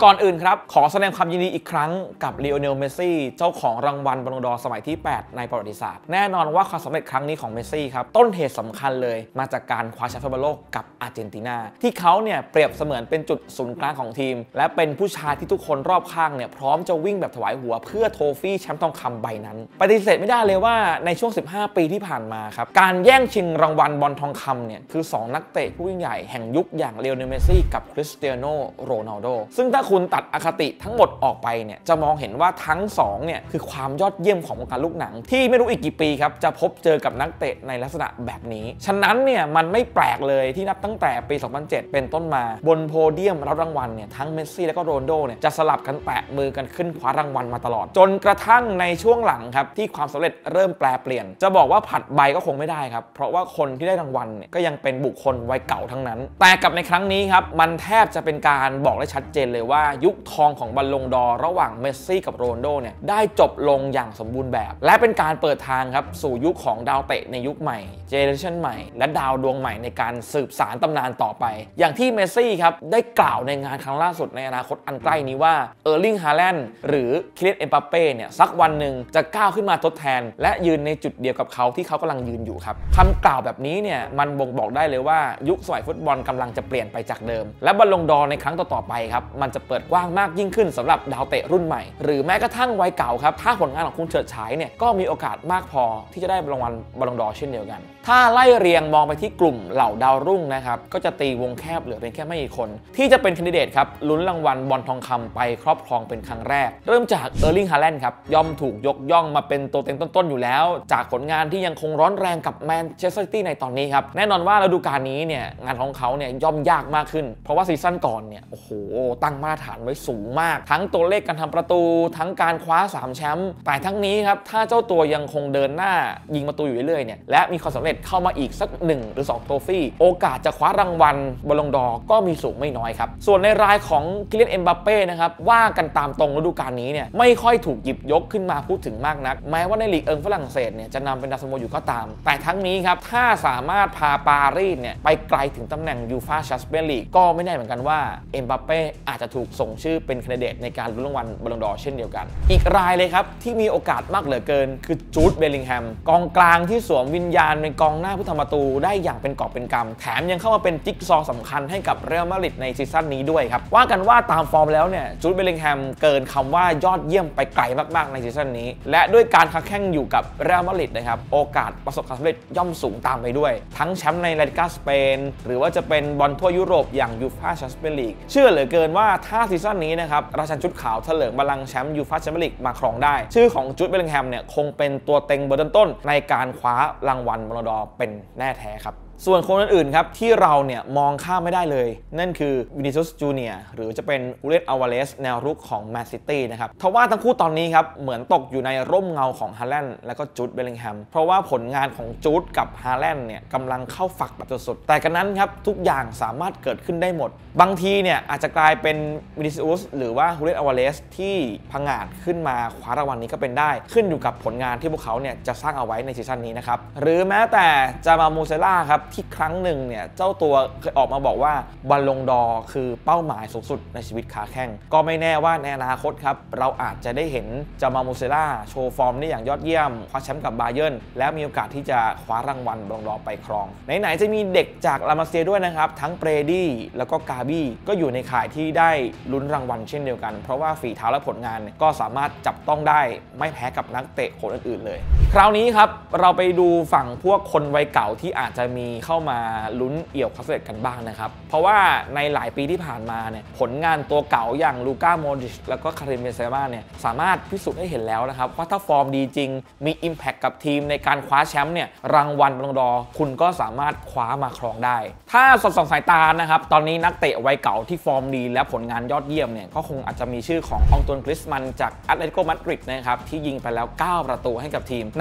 ก่อนอื่นครับขอแสดงความยินดีอีกครั้งกับลีโอเนล เมสซี่เจ้าของรางวัลบอลลงดอร์สมัยที่ 8 ในประวัติศาสตร์แน่นอนว่าความสำเร็จครั้งนี้ของเมสซี่ครับต้นเหตุสำคัญเลยมาจากการคว้าแชมป์ฟุตบอลโลกกับอาร์เจนตินาที่เขาเนี่ยเปรียบเสมือนเป็นจุดศูนย์กลางของทีมและเป็นผู้ชายที่ทุกคนรอบข้างเนี่ยพร้อมจะวิ่งแบบถวายหัวเพื่อโทฟี่แชมป์ทองคำใบนั้นปฏิเสธไม่ได้เลยว่าในช่วง15 ปีที่ผ่านมาครับการแย่งชิงรางวัลบอลทองคำเนี่ยคือ2นักเตะผู้ยิ่งใหญ่แห่งยุคอย่างลีโอเนล เมสซี่กับคริสเตียโน โรนัลโดซึ่งถ้าคุณตัดอคติทั้งหมดออกไปเนี่ยจะมองเห็นว่าทั้ง2เนี่ยคือความยอดเยี่ยมของวงการลูกหนังที่ไม่รู้อีกกี่ปีครับจะพบเจอกับนักเตะในลักษณะแบบนี้ฉะนั้นเนี่ยมันไม่แปลกเลยที่นับตั้งแต่ปี 2007 เป็นต้นมาบนโพเดียมรับรางวัลเนี่ยทั้งเมสซี่และก็โรนัลโดเนี่ยจะสลับกันแตะมือกันขึ้นคว้ารางวัลมาตลอดจนกระทั่งในช่วงหลังครับที่ความสำเร็จเริ่มแปลเปลี่ยนจะบอกว่าผัดใบก็คงไม่ได้ครับเพราะว่าคนที่ได้รางวัลเนี่ยก็ยังเป็นบุคคลวัยเก่าทั้งนั้นแต่กับในครั้งนี้ครับมันแทบจะเป็นการบอกได้ชัดเจนเลยว่ายุคทองของบอลลงดอร์ระหว่างเมสซี่กับโรนัลโดเนี่ยได้จบลงอย่างสมบูรณ์แบบและเป็นการเปิดทางครับสู่ยุคของดาวเตะในยุคใหม่เจเนอเรชันใหม่และดาวดวงใหม่ในการสืบสานตำนานต่อไปอย่างที่เมสซี่ครับได้กล่าวในงานครั้งล่าสุดในอนาคตอันใกล้นี้ว่าเออร์ลิง ฮาแลนด์หรือคิเลียน เอ็มบัปเป้เนี่ยสักวันหนึ่งจะก้าวขึ้นมาทดแทนและยืนในจุดเดียวกับเขาที่เขากำลังยืนอยู่ครับคำกล่าวแบบนี้เนี่ยมันบ่งบอกได้เลยว่ายุคสมัยฟุตบอลกำลังจะเปลี่ยนไปจากเดิมและบอลลงดอร์ในครั้งต่อๆไปครับมันจะเปิดกว้างมากยิ่งขึ้นสำหรับดาวเตะรุ่นใหม่หรือแม้กระทั่งวัยเก่าครับถ้าผลงานของคุณเฉิดฉายเนี่ยก็มีโอกาสมากพอที่จะได้รางวัลบอลลงดอร์เช่นเดียวกันถ้าไล่เรียงมองไปที่กลุ่มเหล่าดาวรุ่งนะครับก็จะตีวงแคบเหลือเป็นแค่ไม่กี่คนที่จะเป็นแคนดิเดตครับลุ้นรางวัลบอลทองคำไปครอบครองเป็นครั้งแรกเริ่มจากเออร์ลิง ฮาแลนด์ครับย่อมถูกยกย่องมาเป็นตัวเต็งต้นๆอยู่แล้วจากผลงานที่ยังคงร้อนแรงกับแมนเชสเตอร์ซิตี้ในตอนนี้ครับแน่นอนว่าฤดูกาลนี้เนี่ยงานของเขาเนี่ยย่อมยากมากขึ้นเพราะว่าซีซั่นก่อนเนี่ยโอ้โหตั้งมาตรฐานไว้สูงมากทั้งตัวเลขการทำประตูทั้งการคว้า3แชมป์แต่ทั้งนี้ครับถ้าเจ้าตัวยังคงเดินหน้ายิงประตูอยู่เรื่อยๆเนี่ยและมีความสำเร็จเข้ามาอีกสัก1หรือ2โทฟี่โอกาสจะคว้ารางวัลบอลลงดอร์ก็มีสูงไม่น้อยครับส่วนในรายของคิเลียน เอ็มบัปเป้นะครับว่ากันตามตรงฤดูกาลนี้เนี่ยไม่ค่อยถูกหยิบยกขึ้นมาพูดถึงมากนักแม้ว่าในลีกฝรั่งเศสเนี่ยจะนำเป็นดาวซันโวอยู่ก็ตามแต่ทั้งนี้ครับถ้าสามารถพาปารีสเนี่ยไปไกลถึงตำแหน่งยูฟ่าแชมเปี้ยนลีกก็ไม่แน่เหมือนกันว่าเอ็มบัปเป้อาจจะถูกส่งชื่อเป็นแคนดิเดตในการลุ้นรางวัลบอลลงดอร์เช่นเดียวกันอีกรายเลยครับที่มีโอกาสมากเหลือเกินคือจูด เบลลิงแฮมกองกลางที่สวมวิญญาณเป็นกองหน้าผู้ทำประตูได้อย่างเป็นกอบเป็นกำแถมยังเข้ามาเป็นจิ๊กซอว์สำคัญให้กับเรอัลมาดริดในซีซั่นนี้ด้วยครับว่ากันว่าตามฟอร์มแล้วเนี่ยจูด เบลลิงแฮมเกินคำว่ายอดเยี่ยมไปไกลมากๆในซีซั่นนี้และด้วยการค้าแข่งอยู่กับเรอัลมาดริดนะครับโอกาสประสบความสำเร็จย่อมสูงตามไปด้วยทั้งแชมป์ในลาลิก้าสเปนหรือว่าจะเป็นบอลทั่วยุโรปอย่างยูฟ่าแชมเปี้ยนลีกเชื่อเหลือเกินว่าถ้าซีซั่นนี้นะครับราชันชุดขาวเถลิงบัลลังก์แชมป์ยูฟ่าแชมเปี้ยนลีกมาครองได้ชื่อของจูด เบลลิงแฮมเนี่ยคงเป็นตัวเต็งเบอร์ต้นในการคว้ารางวัลบอลลงดอร์เป็นแน่แท้ครับส่วนคนอื่นๆครับที่เราเนี่ยมองข้ามไม่ได้เลยนั่นคือวินิซิอุส จูเนียร์หรือจะเป็นอูเลน อัลวาเรสแนวรุกของแมนซิตี้นะครับทว่าทั้งคู่ตอนนี้ครับเหมือนตกอยู่ในร่มเงาของฮาแลนด์และก็จูด เบลลิงแฮมเพราะว่าผลงานของจูดกับฮาแลนด์เนี่ยกำลังเข้าฝักแบบสุดๆแต่กันนั้นครับทุกอย่างสามารถเกิดขึ้นได้หมดบางทีเนี่ยอาจจะกลายเป็นวินิซิอุสหรือว่าอูเลน อัลวาเรสที่ผงาดขึ้นมาคว้ารางวัลนี้ก็เป็นได้ขึ้นอยู่กับผลงานที่พวกเขาเนี่ยจะสร้างเอาไว้ในซีซั่นนี้นะครับหรือแม้แต่จามามูเซล่าครับที่ครั้งหนึ่งเจ้าตัวเคยออกมาบอกว่าบอลลงดอร์คือเป้าหมายสูงสุดในชีวิตขาแข้งก็ไม่แน่ว่าในอนาคตครับเราอาจจะได้เห็นจามามูเซล่าโชว์ฟอร์มได้อย่างยอดเยี่ยมคว้าแชมป์กับบาเยิร์นและมีโอกาสที่จะคว้ารางวัลบอลลงดอร์ไปครองไหนๆจะมีเด็กจากลามาเซียด้วยนะครับทั้งเปรดี้แล้วก็กาบี้ก็อยู่ในข่ายที่ได้ลุ้นรางวัลเช่นเดียวกันเพราะว่าฝีเท้าและผลงานก็สามารถจับต้องได้ไม่แพ้กับนักเตะคนอื่นๆเลยคราวนี้ครับเราไปดูฝั่งพวกคนวัยเก่าที่อาจจะมีเข้ามาลุ้นเอี่ยวความสำเร็จกันบ้างนะครับเพราะว่าในหลายปีที่ผ่านมาเนี่ยผลงานตัวเก่าอย่างลูก้า โมดริชแล้วก็คาริม เบนเซม่าเนี่ยสามารถพิสูจน์ให้เห็นแล้วนะครับว่าถ้าฟอร์มดีจริงมี Impact กับทีมในการคว้าแชมป์เนี่ยรางวัลบอลลงดอร์คุณก็สามารถคว้ามาครองได้ถ้าสองสายตานะครับตอนนี้นักเตะวัยเก่าที่ฟอร์มดีและผลงานยอดเยี่ยมเนี่ยก็คงอาจจะมีชื่อขององตวน กริซมันจากแอตเลติโก มาดริดนะครับที่ยิงไปแล้ว9ประตูให้กับทีมไหน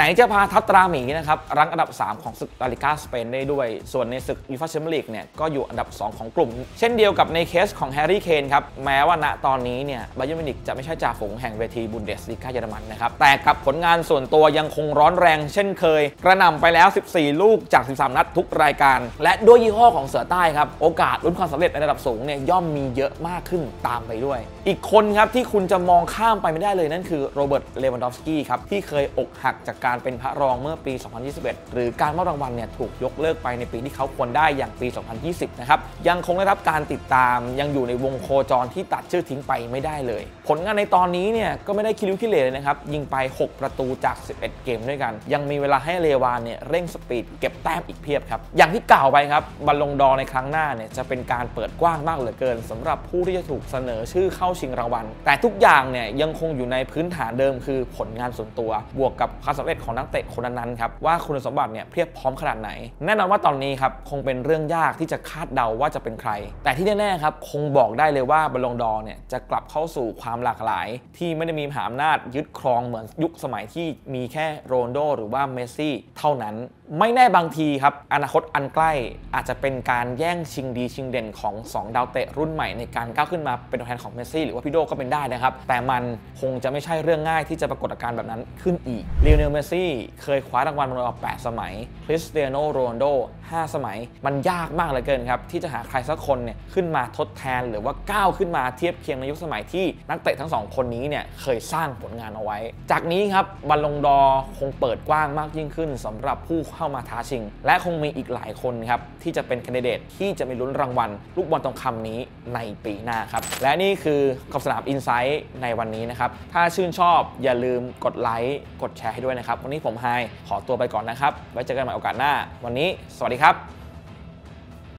นจะพาทัพตราหมีนะครับรั้งอันดับ3ของศึกลาลิก้าสเปนได้ด้วยส่วนในศึกยูฟ่าแชมเปี้ยนลีกเนี่ยก็อยู่อันดับ2ของกลุ่มเช่นเดียวกับในเคสของแฮร์รี่เคนครับแม้ว่าณตอนนี้เนี่ยบาเยิร์นมิวนิกจะไม่ใช่จ่าฝูงแห่งเวทีบุนเดสลีกาเยอรมันนะครับแต่กับผลงานส่วนตัวยังคงร้อนแรงเช่นเคยกระหน่ำไปแล้ว14ลูกจาก13นัดทุกรายการและด้วยยี่ห้อของเสือใต้ครับโอกาสลุ้นความสำเร็จในระดับสูงเนี่ยย่อมมีเยอะมากขึ้นตามไปด้วยอีกคนครับที่คุณจะมองข้ามไปไม่ได้เลยนั่นคือโรเบิร์ตเลวันดอฟสกี้ครับที่เคยอกหักจากการเป็นพระรองเมื่อปี 2021 หรือการมอบรางวัลเนี่ยถูกยกเลิกไปในปีที่เขาควรได้อย่างปี 2020 นะครับยังคงได้รับการติดตามยังอยู่ในวงโคจรที่ตัดชื่อทิ้งไปไม่ได้เลยผลงานในตอนนี้เนี่ยก็ไม่ได้คิริ้วคิเลเลยนะครับยิงไป6ประตูจาก11เกมด้วยกันยังมีเวลาให้เลวานเนี่ยเร่งสปีดเก็บแต้มอีกเพียบครับอย่างที่กล่าวไปครับบอลลงดอร์ในครั้งหน้าเนี่ยจะเป็นการเปิดกว้างมากเหลือเกินสำหรับผู้ที่จะถูกเสนอชื่อเข้าชิงรางวัลแต่ทุกอย่างเนี่ยยังคงอยู่ในพื้นฐานเดิมคือผลงานส่วนตัวบวกกับความสำเร็จของนักเตะคนนั้นครับว่าคุณสมบัติเนี่ยเพียบพร้อมขนาดไหนแน่นอนว่าตอนนี้ครับคงเป็นเรื่องยากที่จะคาดเดาว่าจะเป็นใครแต่ที่แน่ๆครับคงบอกได้เลยว่าบอลลงดอร์เนี่ยจะกลับเข้าสู่ความหลากหลายที่ไม่ได้มีมหาอำนาจยึดครองเหมือนยุคสมัยที่มีแค่โรนัลโดหรือว่าเมสซี่เท่านั้นไม่แน่บางทีครับอนาคตอันใกล้อาจจะเป็นการแย่งชิงดีชิงเด่นของ2ดาวเตะรุ่นใหม่ในการก้าวขึ้นมาเป็นตัวแทนของเมสซี่หรือว่าพี่โดก็เป็นได้นะครับแต่มันคงจะไม่ใช่เรื่องง่ายที่จะปรากฏการณ์แบบนั้นขึ้นอีกลีโอเนล เมสซี่เคยคว้ารางวัลบอลโลก8 สมัยคริสเตียโน โรนัลโด5 สมัยมันยากมากเหลือเกินครับที่จะหาใครสักคนเนี่ยขึ้นมาทดแทนหรือว่าก้าวขึ้นมาเทียบเคียงในยุคสมัยที่นักเตะทั้ง2คนนี้เนี่ยเคยสร้างผลงานเอาไว้จากนี้ครับบอลลงดอร์คงเปิดกว้างมากยิ่งขึ้นสำหรับผู้เข้ามาท้าชิงและคงมีอีกหลายคนครับที่จะเป็นแคนดิเดตที่จะมีลุ้นรางวัลลูกบอลทองคำนี้ในปีหน้าครับและนี่คือขอบสนามอินไซต์ในวันนี้นะครับถ้าชื่นชอบอย่าลืมกดไลค์กดแชร์ให้ด้วยนะครับวันนี้ผมไฮขอตัวไปก่อนนะครับไว้เจอกันใหม่โอกาสหน้าวันนี้สวัสดีครับ